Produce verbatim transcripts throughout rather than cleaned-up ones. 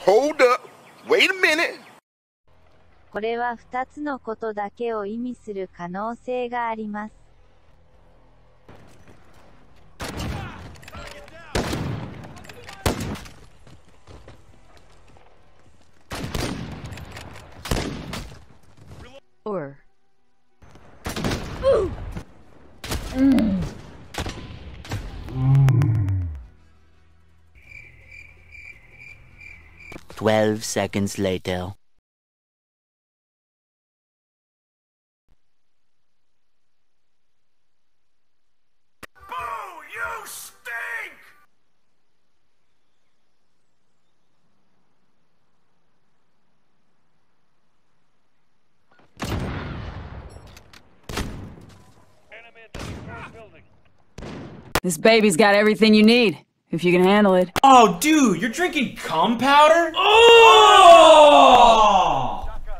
Hold up. Wait a minute. これはふたつのことだけを意味する可能性があります。or mm. Twelve seconds later. Boo! You stink! Enemy at the fourth building. This baby's got everything you need, if you can handle it. Oh, dude, you're drinking cum powder? Oh!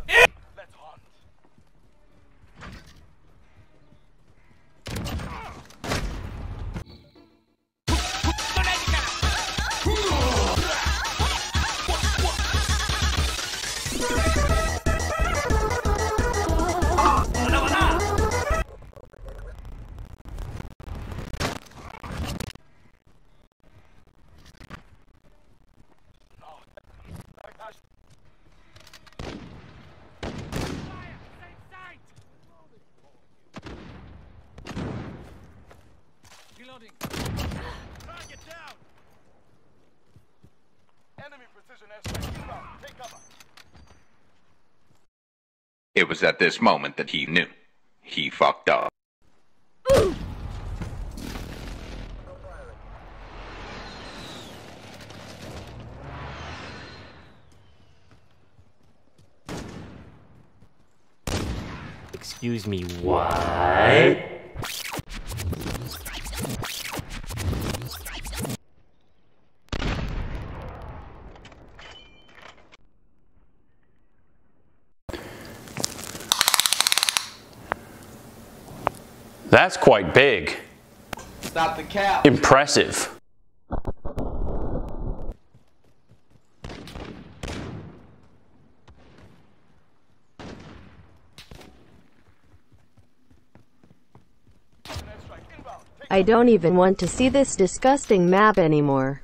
Target down! Enemy precision airstrike inbound. Take cover. It was at this moment that he knew. He fucked up. Excuse me, what? That's quite big. Stop the cap. Impressive. I don't even want to see this disgusting map anymore.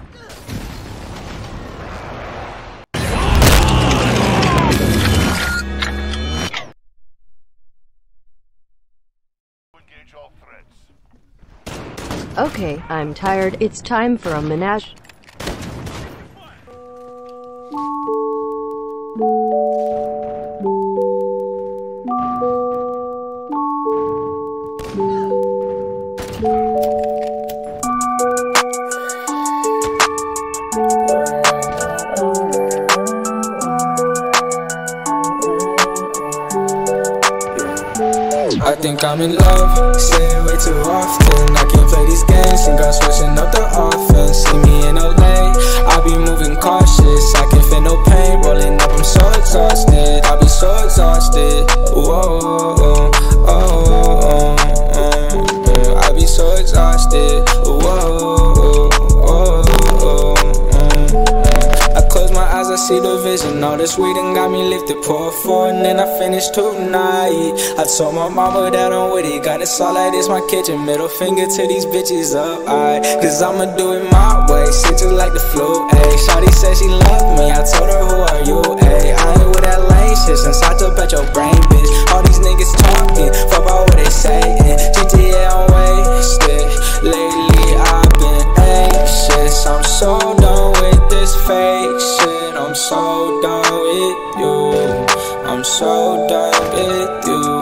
Okay, I'm tired. It's time for a menage. I think I'm in love, say it way too often. I can't play these games, think I'm switching up the offense. See me in L A, I be moving cautious. I can feel no pain, rolling up, I'm so exhausted. I be so exhausted, whoa, oh, oh, oh, oh, oh. I be so exhausted, whoa, oh, oh, oh, oh. I close my eyes, I see the vision. All this weed and got me lifted, pour four and then I finish tonight. I told my mama that I'm with it, got it all like this my kitchen. Middle finger to these bitches up, I cause I'ma do it my way, shit just like the flu, ayy. Shawty said she loved me, I told her who are you, ayy. I ain't with that lame shit since I took at your brain, bitch. All these niggas talking, fuck about what they saying. G T A I'm wasted, lately I've been anxious. I'm so done with this fake shit, I'm so done with you, I'm so done with you.